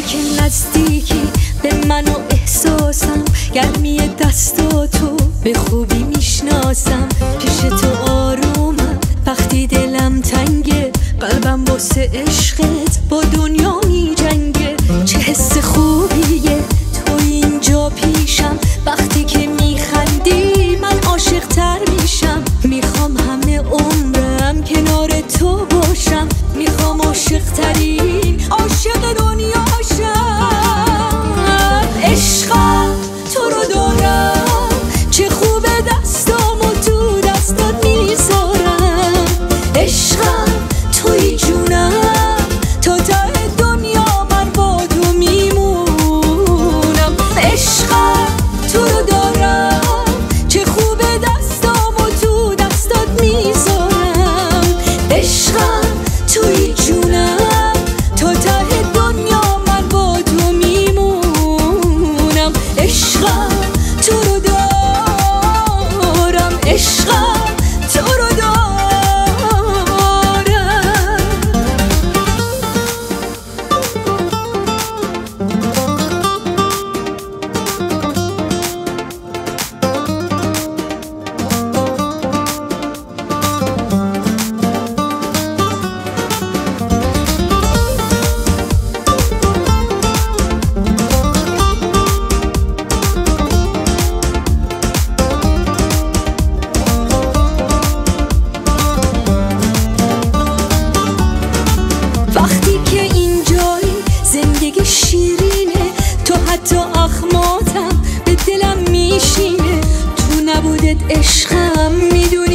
که نزدیکی به من و احساسم، گرمی دستاتو به خوبی میشناسم. پیش تو آرومم وقتی دلم تنگه، قلبم واسه عشقت با دنیا میجنگه. چه حس خوبیه تو اینجا پیشم، وقتی که میخندی من عاشق تر میشم. میخوام همه عمرم کنار تو باشم، میخوام عاشق ترین عاشق دنیا شم. عشقم تو رو دارم، چه خوبه دستامو تو دستات میذارم. عشقم توی جونم، تا ته دنیا من با تو میمونم. عشقم تو رو دارم، چه خوبه دستامو تو دستات میذارم. عشقم توی جونم، تا ته دنیا من با تو میمونم. عشقم تو رو دارم، عشقم تو رو دارم. وقتی که اینجایی زندگی شیرینه، تو حتی اخماتم به دلم میشینه. تو نبودت عشقم میدونی